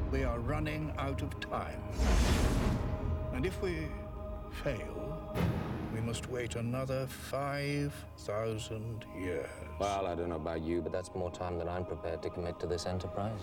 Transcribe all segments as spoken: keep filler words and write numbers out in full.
We are running out of time. And if we fail, we must wait another five thousand years. Well, I don't know about you, but that's more time than I'm prepared to commit to this enterprise.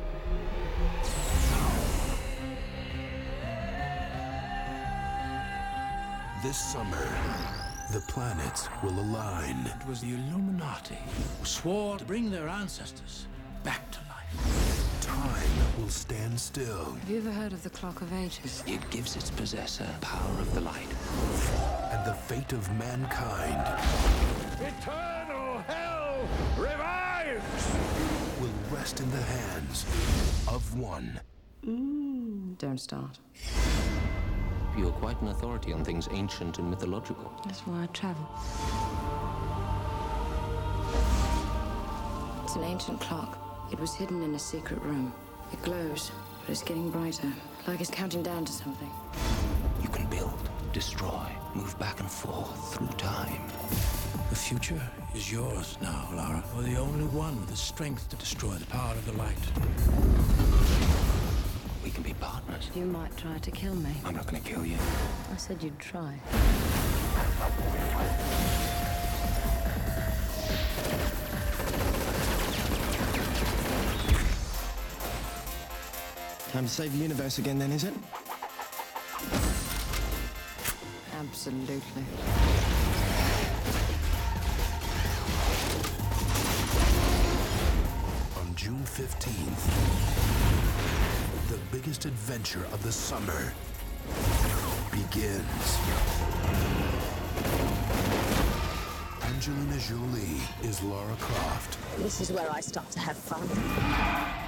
This summer, the planets will align. It was the Illuminati who swore to bring their ancestors back to life. Time will stand still. Have you ever heard of the Clock of Ages? It gives its possessor power of the light. And the fate of mankind Eternal hell revives! will rest in the hands of one. Mm, don't start. You're quite an authority on things ancient and mythological. That's why I travel. It's an ancient clock. It was hidden in a secret room. It glows, but it's getting brighter, like it's counting down to something. You can build, destroy, move back and forth through time. The future is yours now, Lara. You're the only one with the strength to destroy the power of the light. We can be partners. You might try to kill me. I'm not gonna kill you. I said you'd try. Time to save the universe again, then, is it? Absolutely. On June fifteenth, the biggest adventure of the summer begins. Angelina Jolie is Lara Croft. This is where I start to have fun.